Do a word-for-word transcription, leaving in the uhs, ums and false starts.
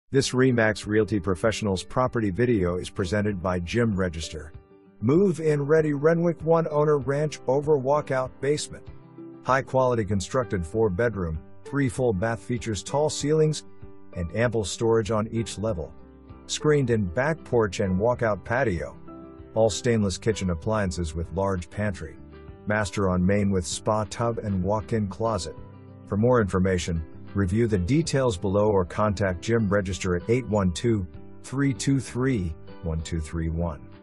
This RE/MAX Realty Professionals property video is presented by Jim Regester. Move-in ready Renwick one-owner ranch over walkout basement. High-quality constructed four-bedroom, three full bath features tall ceilings and ample storage on each level. Screened-in back porch and walkout patio. All stainless kitchen appliances with large pantry. Master on main with spa tub and walk-in closet. For more information, review the details below or contact Jim Regester at eight one two, three two three, one two three one.